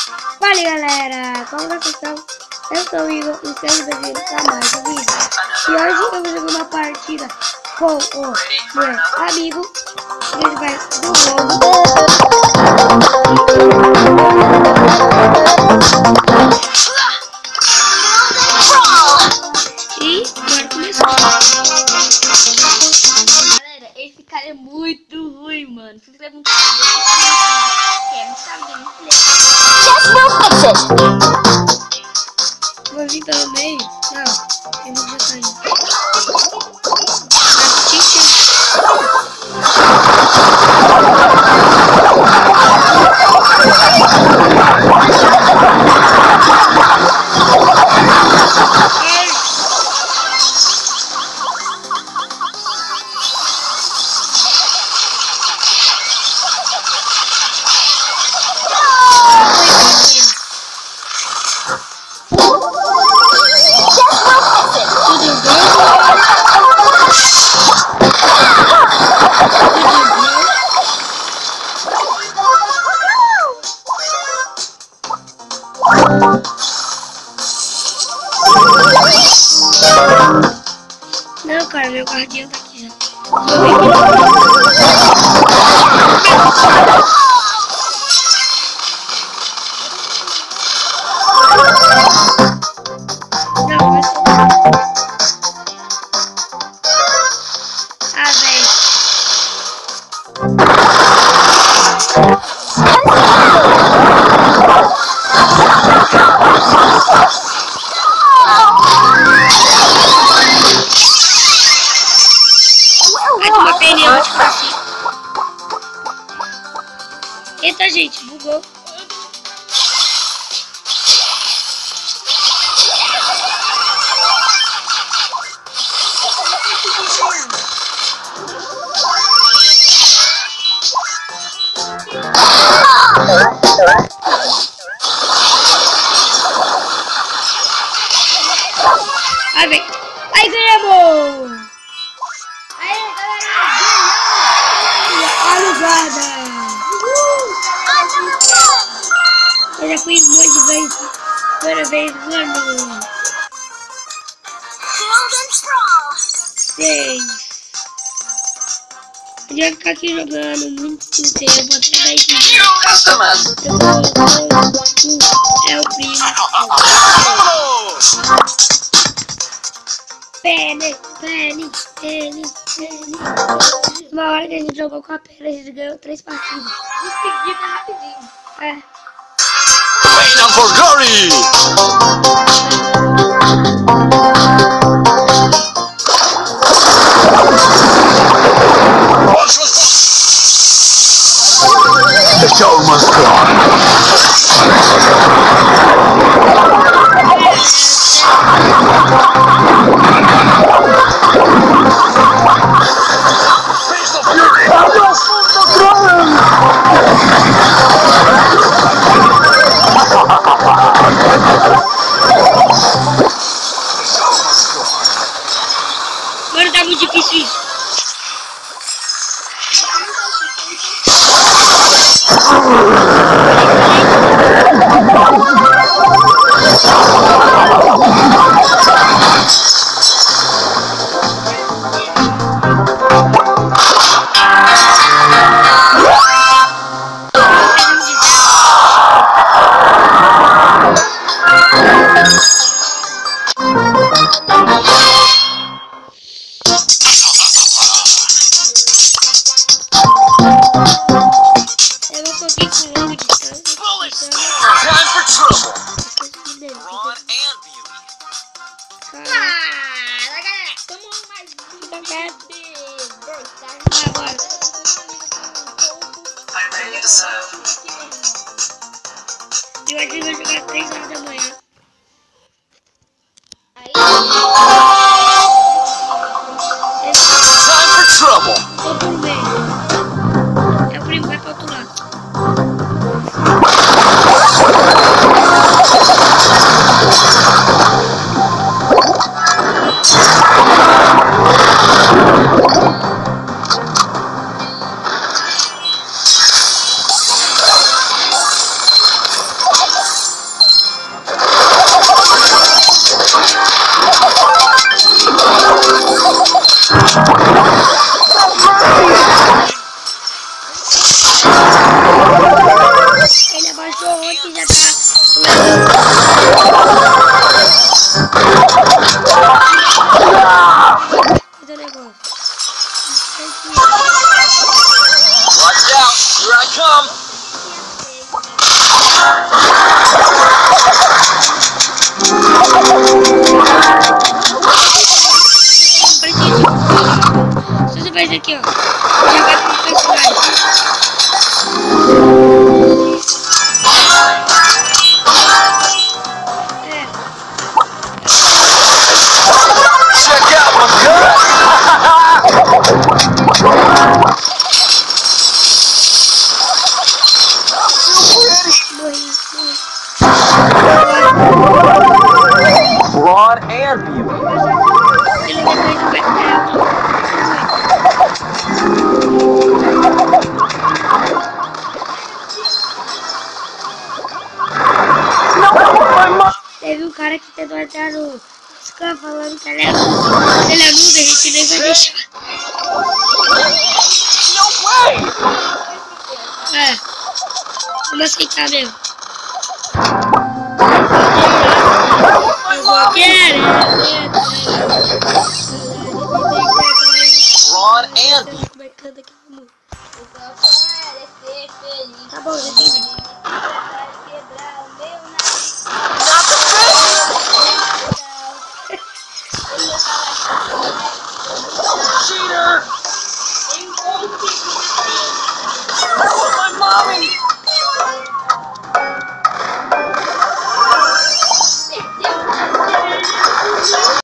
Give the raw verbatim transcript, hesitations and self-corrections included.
Fala galera, como vocês estão? Eu sou o Igor e sejam bem-vindos a mais um vídeo. E hoje eu vou jogar uma partida com o meu amigo. Ele vai do lobo. E bora começar. Galera, esse cara é muito ruim, mano. Se você não sabe, quer saber muito legal. Vou vir pelo meio? Não, eu vou já sair. Não, cara, meu guardião tá aqui já. Não, vai ser. Ah, velho. Uma pneu, tipo assim. Eita, gente, bugou. Ai, vem. Ai, ganhamos! Eu já fui um monte de vezes. Primeira vez, mano. Seis. Eu já ficar aqui jogando muito tempo. Até dez minutos. Eu vou. É o primo. Penny, Penny, Penny, Penny. Uma hora que a gente jogou com a Penny, a gente ganhou três partidas. Em seguida, rapidinho. É. Wait for glory! The show must go on. Face the fury! Mano, tá muito difícil isso. Eu acho que vai jogar três horas da manhã. Aí. Time for trouble. Vou pro meio. É o primo, vai pro outro lado. Ele abaixou ontem e já tá. Fazer o negócio. Watch out! Here I come! Se você faz aqui, ó, já vai pro personagem. É. Check out my gun! Morri, morri. Brawn and beauty. Ele depois vai perto. Teve um cara que tentou entrar no Scan falando que ele é nudo, ele é nudo, a gente nem vai deixar. No way! É, vamos aceitar mesmo. Eu vou querer. Brawn and beauty. Como é que canta aqui? Tá bom, já entendi.